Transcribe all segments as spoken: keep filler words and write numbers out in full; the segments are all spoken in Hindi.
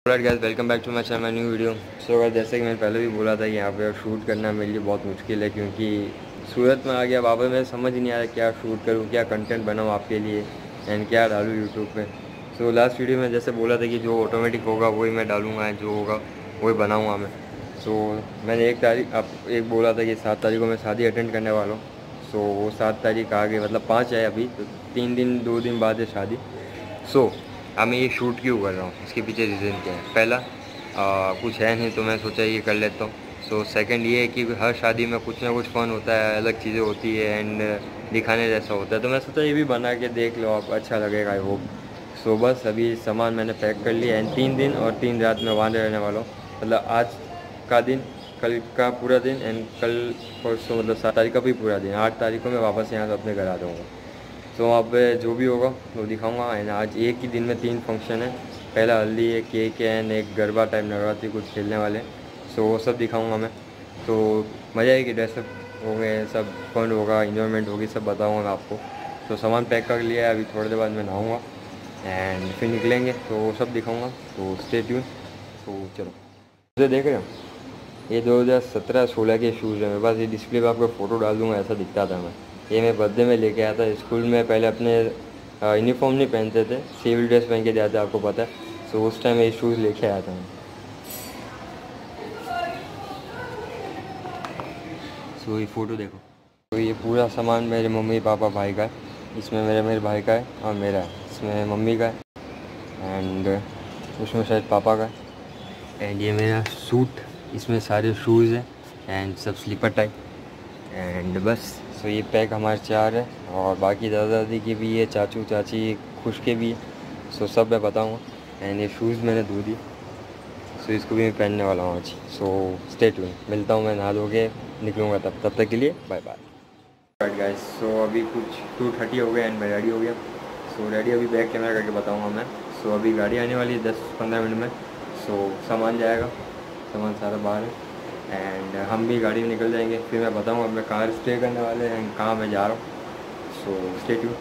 Guys welcome back to my channel new video. So guys जैसे कि मैंने पहले भी बोला था, यहाँ पे शूट करना मेरे लिए बहुत मुश्किल है क्योंकि सूरत में आ गया वापस। मैं समझ नहीं आ रहा क्या शूट करूँ, क्या कंटेंट बनाऊँ आपके लिए एंड क्या डालूँ यूट्यूब पे। सो लास्ट वीडियो में जैसे बोला था कि जो ऑटोमेटिक होगा वही मैं डालूँगा, जो होगा वही बनाऊँगा मैं। सो मैंने एक तारीख आप एक बोला था कि सात तारीख को मैं शादी अटेंड करने वाला हूँ। सो वो सात तारीख आ गई, मतलब पाँच है अभी, तो तीन दिन दो दिन बाद है शादी। सो अब मैं ये शूट क्यों कर रहा हूँ, इसके पीछे रीज़न क्या है। पहला आ, कुछ है नहीं तो मैं सोचा ये कर लेता हूँ। सो सेकंड ये है कि हर शादी में कुछ ना कुछ फ़न होता है, अलग चीज़ें होती है एंड दिखाने जैसा होता है, तो मैं सोचा ये भी बना के देख लो आप, अच्छा लगेगा आई होप। सो बस अभी सामान मैंने पैक कर लिया एंड तीन दिन और तीन रात में वहाँ रहने वाला हूँ। मतलब आज का दिन, कल का पूरा दिन एंड कल परसों, मतलब सात तारीख का भी पूरा दिन। आठ तारीख को मैं वापस यहाँ से अपने घर आ जाऊँगा। तो वहाँ पे जो भी होगा वो दिखाऊंगा। एंड आज एक ही दिन में तीन फंक्शन है। पहला हल्दी है, केक है एंड एक गरबा टाइप नवरात्रि कुछ खेलने वाले। सो वो सब दिखाऊंगा मैं। तो मज़ा आएगी, ड्रेसअप हो गए, सब फन होगा, इन्जॉयमेंट होगी, सब बताऊंगा मैं आपको। तो सामान पैक कर लिया है, अभी थोड़ी देर बाद मैं नहाऊँगा एंड फिर निकलेंगे, तो वो सब दिखाऊँगा। तो स्टे ट्यून। तो चलो, मुझे देख रहे हो, ये दो हज़ार सत्रह सोलह के शूज़ हैं मेरे पास। ये डिस्प्ले पर आपको फ़ोटो डाल दूँगा, ऐसा दिखता था मैं। ये मैं बर्थडे में लेके आया था। स्कूल में पहले अपने यूनिफॉर्म नहीं पहनते थे, सिविल ड्रेस पहन के जाते, आपको पता है। सो उस टाइम ये शूज़ लेके आया था मैं। सो ये फ़ोटो देखो। तो ये पूरा सामान मेरे मम्मी पापा भाई का है। इसमें मेरे मेरे भाई का है और मेरा है। इसमें मम्मी का है एंड उसमें शायद पापा का है। एंड ये मेरा सूट, इसमें सारे शूज़ हैं एंड सब स्लीपर टाइप एंड बस। सो ये पैक हमारे चार है और बाकी दादा दादी के भी है, चाचू चाची खुश के भी है। सो सब मैं बताऊँगा। एंड ये शूज़ मैंने धो दी, सो इसको भी मैं पहनने वाला हूँ आज। सो स्टे ट्यून, मिलता हूँ मैं नहा धो के निकलूँगा, तब तब तक के लिए bye bye. Right guys, so अभी कुछ टू थर्टी हो गया एंड मैं रेडी हो गया। सो रेडी अभी बैक कैमरा करके बताऊँगा मैं। सो अभी गाड़ी आने वाली है दस पंद्रह मिनट में। सो सामान जाएगा, सामान सारा बाहर है एंड हम भी गाड़ी में निकल जाएंगे। फिर मैं बताऊँगा मैं कहाँ स्टे करने वाले हैं एंड कहाँ मैं जा रहा हूँ। So stay tuned.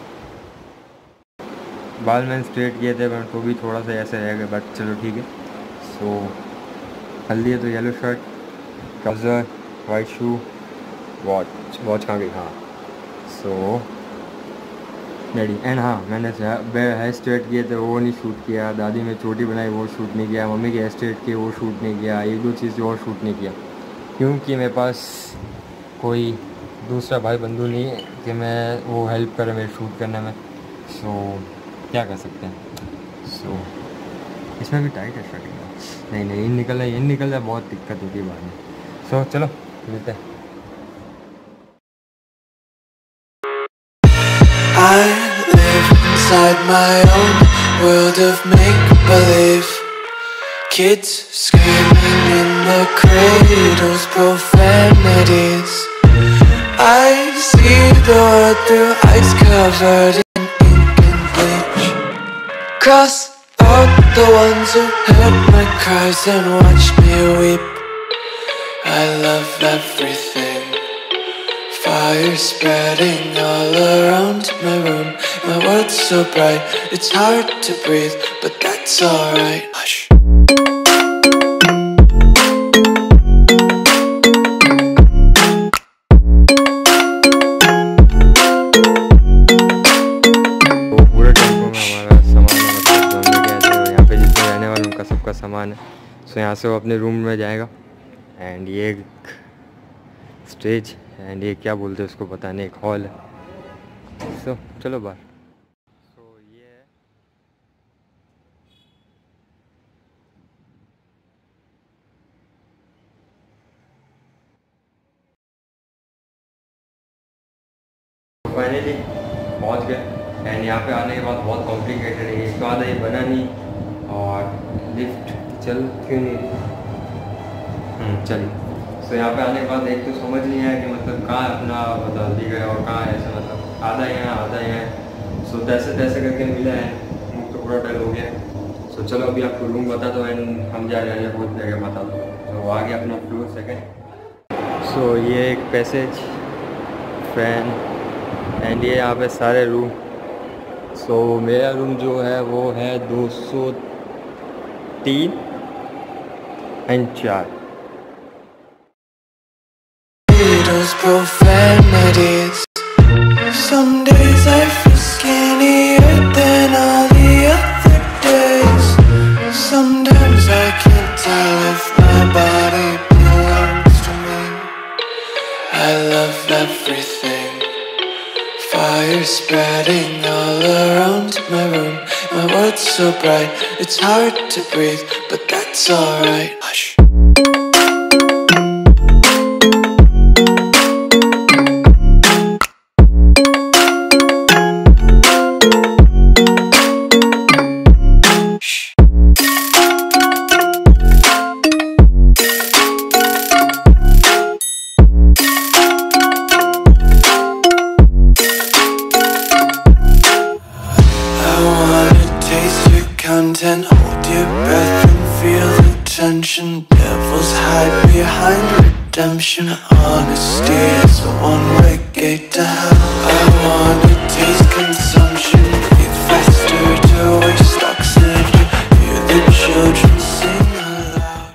बाल मैंने स्ट्रेट किए थे बट तो भी थोड़ा सा ऐसे रह गए, बट चलो ठीक है। सो हल्दी है तो yellow shirt, trouser, white shoe, watch watch कहाँ गई, हाँ। सो रेडी एंड हाँ, मैंने हेयर स्ट्रेट किए थे वो नहीं शूट किया, दादी में चोटी बनाई वो शूट नहीं किया, मम्मी के हेयर स्ट्रेट किए वो शूट नहीं किया, एक दो चीज़ और शूट नहीं किया क्योंकि मेरे पास कोई दूसरा भाई बंधु नहीं है कि मैं वो हेल्प करे मेरे शूट करने में। सो क्या कर सकते हैं। सो इसमें भी टाइट है शर्ट, नहीं नहीं इन निकल रहा है, इन निकल रहा है, बहुत दिक्कत होती है बाद में। सो चलो मिलते हैं। I live inside my own world of make-believe. Kids screaming in the cradles, profanities. I see the world through eyes covered in ink and bleach. Cross out the ones who heard my cries and watched me weep. I love everything. Fire spreading all around my room. My world's so bright, it's hard to breathe, but that's alright. Hush. सबका सामान है। सो यहाँ से वो अपने रूम में जाएगा एंड ये एक स्टेज एंड ये क्या बोलते हैं उसको पता नहीं, एक हॉल है। सो चलो बाहर। सो ये है फाइनली पहुँच गए एंड यहाँ पे आने के बाद बहुत कॉम्प्लिकेटेड है। इसके बाद ये बना नहीं और लिफ्ट चल क्यों नहीं हम्म चलिए। सो यहाँ पे आने के बाद एक तो समझ नहीं आया कि मतलब कहाँ अपना बदल दी गया और कहाँ ऐसे, मतलब आधा यहाँ आधा यहाँ। सो तैसे तैसे करके मिला है, मुझ तो पूरा डल हो गया। सो चलो अभी आपको रूम बता दो एंड हम जा रहे हैं, बहुत जगह बता दो। तो आगे अपना फ्लोर सेकेंड। सो ये एक पैसेज, फैन एंड ये यहाँ पे सारे रूम। सो मेरा रूम जो है वो है दो सौ तीन एंड चार। Those profanities. Some days I feel skinnier than all the other days. Sometimes I can't tell if my body belongs to me. I love everything. Fire spreading all around my room. My world's so bright, it's hard to breathe, but that's alright. Hush. Content, hold your breath and feel the tension. Devils hide behind redemption. Honesty is a one-way gate to hell. I wanna taste consumption. Breathe faster to waste oxygen. Hear the children sing aloud.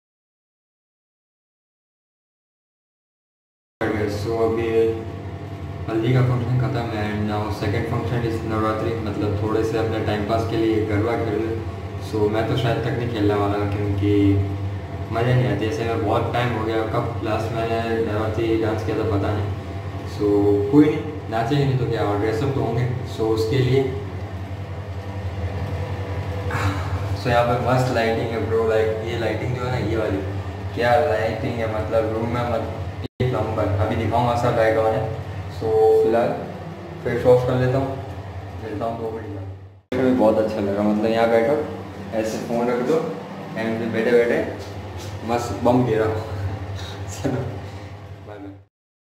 So अभी हल्दी का फंक्शन ख़त्म है एंड नाउ सेकंड फंक्शन इस नवरात्रि, मतलब थोड़े से अपने टाइम पास के लिए गरबा खेल रहे। सो मैं तो शायद तक नहीं खेलने वाला क्योंकि मज़ा नहीं आती। जैसे मैं बहुत टाइम हो गया, कब लास्ट मैंने नवरात्रि डांस किया था पता नहीं। सो कोई नहीं, नाचेंगे नहीं तो क्या, और ड्रेसअप तो होंगे। सो उसके लिए सो यहाँ पर मस्त लाइटिंग है ब्रो। लाइक ये लाइटिंग जो है ना, ये वाली क्या लाइटिंग है, मतलब रूम में मत एक नंबर। अभी दिखाऊँगा सब लाइट ऑन है। सो फिलहाल फेस वॉश कर लेता हूँ, मिलता हूँ दो मिनट में। मुझे बहुत अच्छा लगा, मतलब यहाँ बैठो ऐसे फ़ोन रख दो एंड बैठे बैठे मस्त बम गिरा। चलो बाय बाय।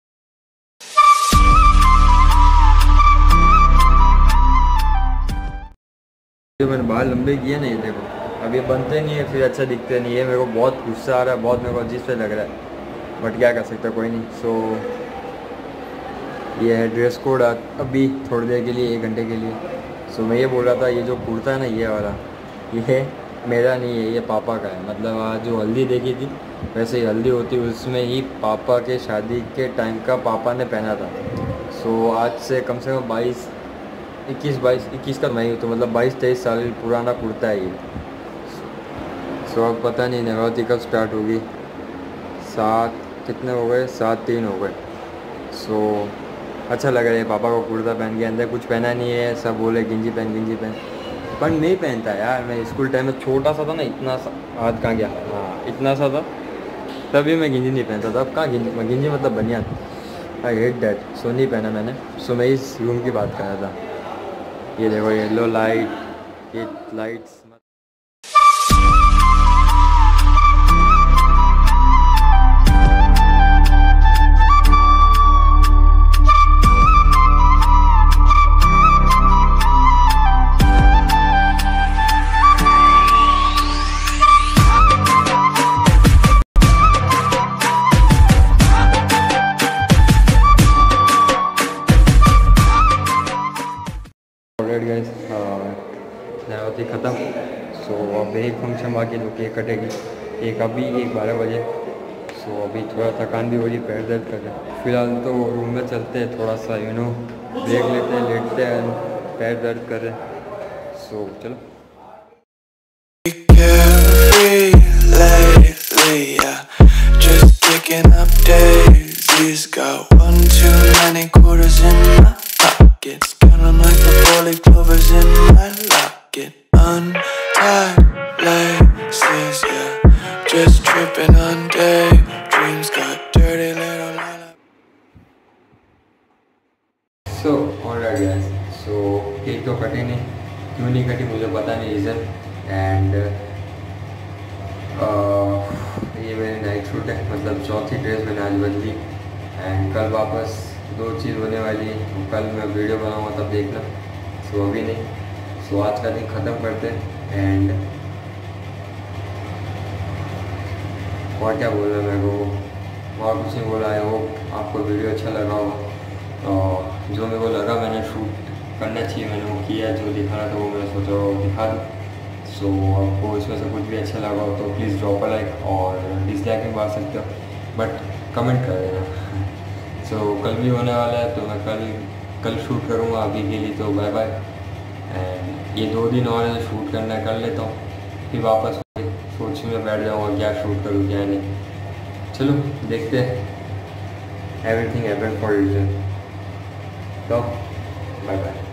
जो मैंने बाल लंबे किए नहीं, देखो अभी बनते नहीं है, फिर अच्छा दिखते नहीं है। मेरे को बहुत गुस्सा आ रहा है, बहुत मेरे को अजीब से लग रहा है, बट क्या कर सकता कोई नहीं। सो ये है ड्रेस कोड अभी थोड़ी देर के लिए, एक घंटे के लिए। सो मैं ये बोल रहा था, ये जो कुर्ता है ना ये वाला, ये मेरा नहीं है, ये पापा का है। मतलब आज जो हल्दी देखी थी वैसे ही हल्दी होती, उसमें ही पापा के शादी के टाइम का पापा ने पहना था। सो आज से कम से कम बाईस इक्कीस बाईस इक्कीस का मैं ही, तो मतलब बाईस तेईस साल पुराना कुर्ता है ये। सो अब पता नहीं नवरात्रि कब स्टार्ट होगी। सात कितने हो गए, सात तीन हो गए। सो अच्छा लग रहा है पापा को कुर्ता पहन के। अंदर कुछ पहना नहीं है, सब बोले गिंजी पहन गिंजी पहन, पर नहीं पहनता यार। मैं स्कूल टाइम में छोटा सा था ना, इतना सा हाथ कहाँ गया, हाँ इतना सा था, तभी मैं गिंजी नहीं पहनता था। अब कहाँ गिंजी, मैं गिंजी मतलब बनियान, आई हेट डैट। सो नहीं पहना मैंने। सो मैं इस रूम की बात कर रहा था। ये देखो येलो लाइट, ये लाइट्स गाइस नवरात्रि ख़त्म। सो अब एक फंक्शन बाकी जो केक कटेगी, एक अभी एक बारह बजे। सो अभी थोड़ा थकान भी हो रही, पैर दर्द कर रहा है। फिलहाल तो रूम में चलते हैं, थोड़ा सा यू नो ब्रेक लेते हैं, लेटते हैं, पैर दर्द कर रहे हैं। सो चलो। Like clovers in my locket, untied laces, yeah. Just tripping on daydreams, got dirty little lullaby. So alright guys, so cake तो कटी नहीं, क्यों नहीं कटी मुझे पता नहीं रीज़न। एंड ये मेरी नाइट सूट है, मतलब चौथी ड्रेस मैंने आज बदली। एंड कल वापस दो चीज़ होने वाली है, कल मैं वीडियो बनाऊँगा तब देखना। सो अभी नहीं। सो आज का दिन ख़त्म करते हैं। एंड और क्या बोलना मेरे को, और कुछ नहीं बोला। है वो आपको वीडियो अच्छा लगा होगा, और जो मेरे को लगा मैंने शूट करना चाहिए मैंने वो किया, जो दिखाना था वो मैंने सोचा वो दिखा दूँ। सो आपको इसमें से कुछ भी अच्छा लगा हो तो प्लीज़ ड्रॉप अ लाइक, और डिसलाइक भी मार सकते हो बट कमेंट कर देना। सो so, कल भी होने वाला है तो मैं कल कल शूट करूँगा। अभी के लिए तो बाय बाय। एंड ये दो दिन और शूट करना कर लेता हूँ, फिर वापस सोचने में बैठ जाऊँगा क्या शूट करूँ क्या नहीं। चलो देखते हैं, एवरीथिंग हैपन फॉर रीजन। तो बाय बाय।